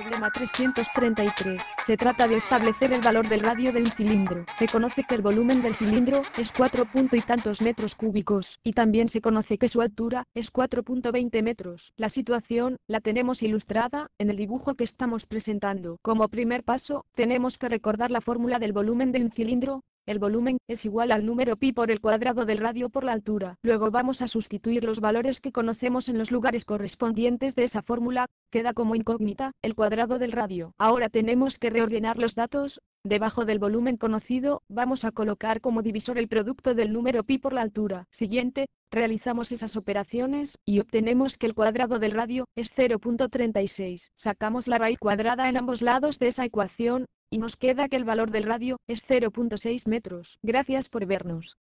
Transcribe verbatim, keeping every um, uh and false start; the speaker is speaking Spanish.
Problema trescientos treinta y tres. Se trata de establecer el valor del radio de un cilindro. Se conoce que el volumen del cilindro es cuatro punto y tantos metros cúbicos, y también se conoce que su altura es cuatro punto veinte metros. La situación la tenemos ilustrada en el dibujo que estamos presentando. Como primer paso, tenemos que recordar la fórmula del volumen de un cilindro. El volumen es igual al número pi por el cuadrado del radio por la altura. Luego vamos a sustituir los valores que conocemos en los lugares correspondientes de esa fórmula. Queda como incógnita el cuadrado del radio. Ahora tenemos que reordenar los datos. Debajo del volumen conocido, vamos a colocar como divisor el producto del número pi por la altura. Siguiente, realizamos esas operaciones, y obtenemos que el cuadrado del radio es cero punto treinta y seis. Sacamos la raíz cuadrada en ambos lados de esa ecuación, y nos queda que el valor del radio es cero punto seis metros. Gracias por vernos.